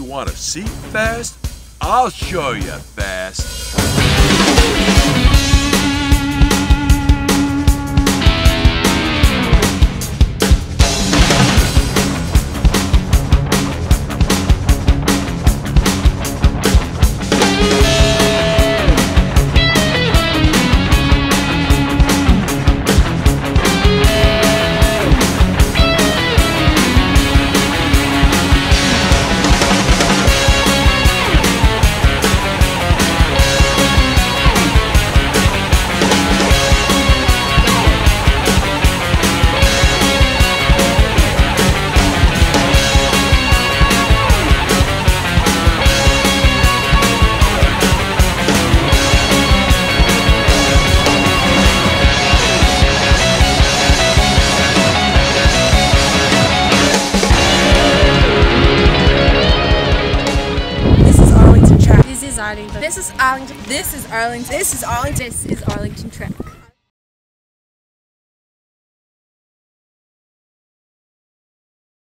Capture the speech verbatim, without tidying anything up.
You want to see fast? I'll show you fast. This is Arlington. This is Arlington. This is Arlington. This is Arlington. This is Arlington Track.